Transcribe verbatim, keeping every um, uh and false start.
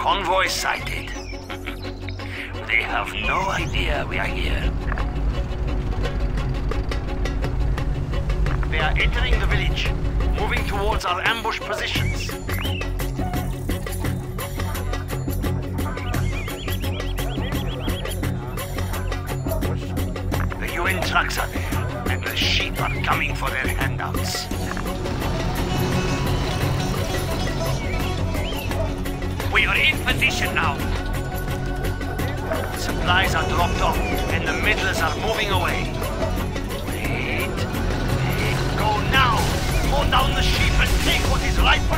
Convoy sighted. They have no idea we are here. They are entering the village, moving towards our ambush positions. The U N trucks are there, and the sheep are coming for their handouts. We are in position now. Supplies are dropped off, and the middlers are moving away. Wait, wait, go now! Hold down the sheep and take what is rightfully